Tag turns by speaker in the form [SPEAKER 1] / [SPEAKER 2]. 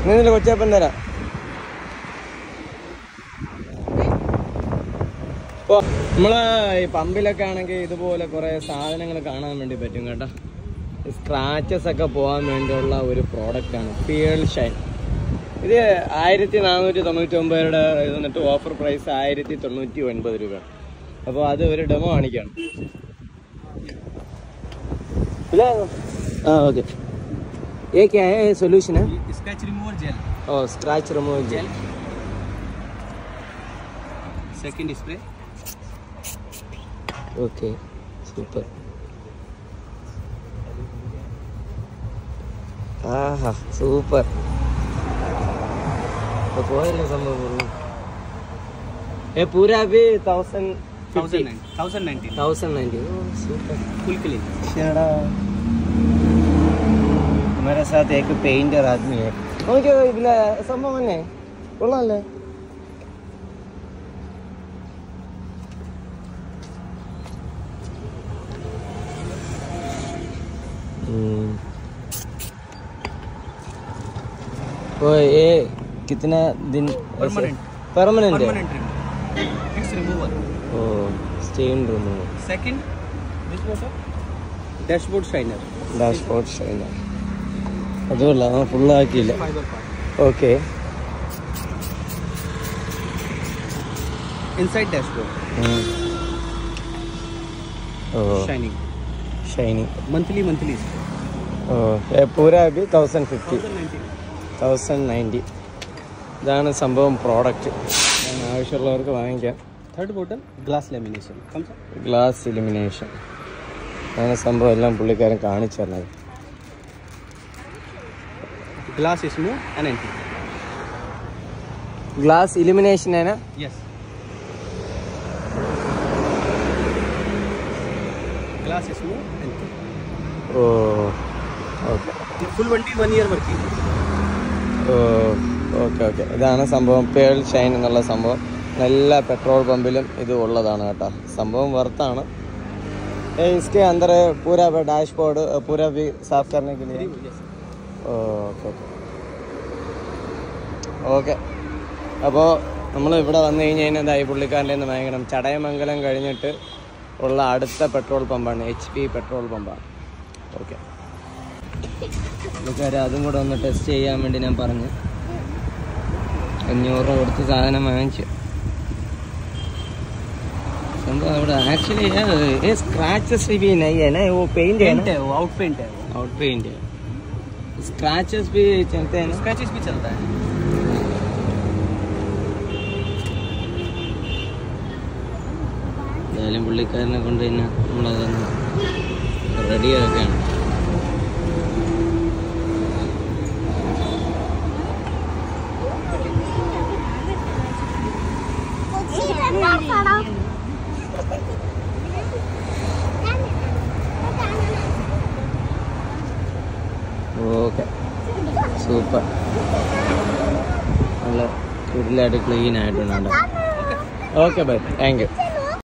[SPEAKER 1] നിന്നില്ല കൊച്ചേപ്പൻ തരാം. ഇപ്പോൾ നമ്മള് ഈ പമ്പിലൊക്കെ ആണെങ്കിൽ ഇതുപോലെ കുറെ സാധനങ്ങൾ കാണാൻ വേണ്ടി പറ്റും കേട്ടോ. സ്ക്രാച്ചസ് ഒക്കെ പോകാൻ വേണ്ടിയുള്ള ഒരു പ്രോഡക്റ്റാണ് പിയർ ഷൈൻ. ഇത് 1499 ഇത് വന്നിട്ട് ഓഫർ പ്രൈസ് 1099 രൂപ. അപ്പോൾ അത് ഒരു ഡെമോ കാണിക്കുകയാണ്. ओके ये क्या है सोल्यूशन है?
[SPEAKER 2] Scratch removal gel.
[SPEAKER 1] Oh scratch removal gel.
[SPEAKER 2] Second spray.
[SPEAKER 1] Okay super. Aha super. तो कोई नहीं संभव ये पूरा भी 1090. Oh super
[SPEAKER 2] full clean.
[SPEAKER 1] हमारे साथ एक पेंटर आदमी है. ओके ഇതിലെ സംഭവം തന്നെ കൊള്ളാല്ലേ? ओ ये कितना दिन permanent
[SPEAKER 2] fix removal.
[SPEAKER 1] Oh stain removal.
[SPEAKER 2] Second this was a dashboard shiner.
[SPEAKER 1] Dashboard shiner അതുമല്ല ഫുള്ളാക്കിയില്ല. Okay
[SPEAKER 2] inside dashboard. Shining
[SPEAKER 1] shining
[SPEAKER 2] monthly
[SPEAKER 1] പൂരാ അഭി 1090. ഇതാണ് സംഭവം പ്രോഡക്റ്റ്. ആവശ്യമുള്ളവർക്ക് വാങ്ങിക്കാം.
[SPEAKER 2] Third bottle glass lamination.
[SPEAKER 1] Glass elimination അങ്ങനെ സംഭവം എല്ലാം പുള്ളിക്കാരൻ കാണിച്ചു തന്നത്.
[SPEAKER 2] Glass smooth and anti.
[SPEAKER 1] Glass illumination है ना?
[SPEAKER 2] Yes. Glass smooth anti.
[SPEAKER 1] Oh okay.
[SPEAKER 2] Full warranty 1 year working.
[SPEAKER 1] Okay okay ഇതാണ് സംഭവം. പേൾ ഷൈൻ എന്നുള്ള സംഭവം എല്ലാ പെട്രോൾ പമ്പിലും ഇത് ഉള്ളതാണ് കേട്ടോ. സംഭവം വർത്താണ്. इसके अंदर पूरा डैशबोर्ड पूरा भी साफ करने के लिए. Okay okay. അപ്പോൾ നമ്മൾ ഇവിടെ വന്നു കഴിഞ്ഞ് കഴിഞ്ഞാൽ ഈ പുള്ളിക്കാരൻ്റെ നിന്ന് വാങ്ങിക്കണം. ചടയമംഗലം കഴിഞ്ഞിട്ട് ഉള്ള അടുത്ത പെട്രോൾ പമ്പാണ് HP പെട്രോൾ പമ്പാണ്. ഓക്കെ പുള്ളിക്കാരൻ അതും കൂടെ ഒന്ന് ടെസ്റ്റ് ചെയ്യാൻ വേണ്ടി ഞാൻ പറഞ്ഞു. 500 രൂപ കൊടുത്ത് സാധനം വാങ്ങിച്ചു. संभव एक्चुअली ये स्क्रैचेस भी नहीं है ना, वो पेंट है ना?
[SPEAKER 2] वो आउट पेंट है.
[SPEAKER 1] आउट पेंट है. स्क्रैचेस भी चलते हैं ना?
[SPEAKER 2] स्क्रैचेस भी चलता है.
[SPEAKER 1] എന്തായാലും പുള്ളിക്കാരനെ കൊണ്ട് തന്നെ നമ്മളതൊന്ന് റെഡിയാക്കുകയാണ്. Okay super. നല്ല കിടിലായിട്ട് ക്ലീൻ ആയിട്ടുണ്ട്. Okay bye, thank U.